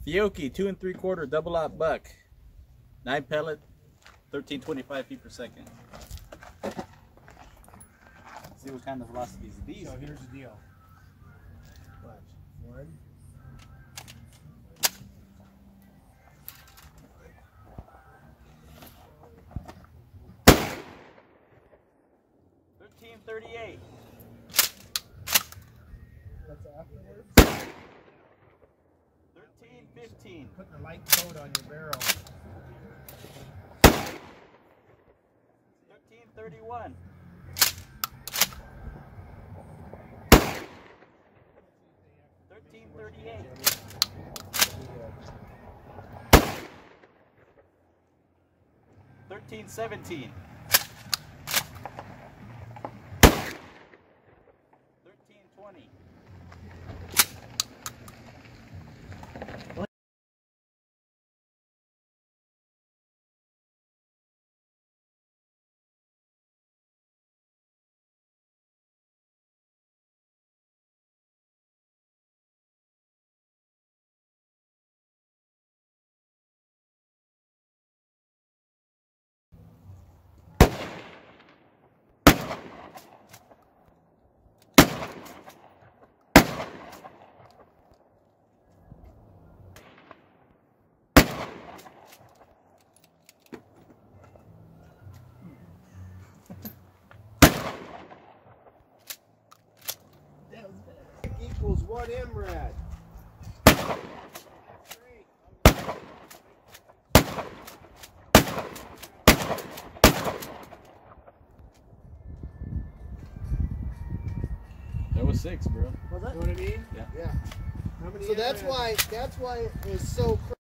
Fiocchi 2 3/4 double out buck, 9 pellet, 1325 feet per second. Let's see what kind of velocities these. So here's the deal. Watch. 1. $13.38. That's afterwards. 13.15. Putting a light coat on your barrel. 13.31. 13.38. 13.17. 13.20. Equals 1 MRAD. That was 6, bro. You know what I mean? Yeah. Yeah. How many So that's MRAD? why it's so crazy.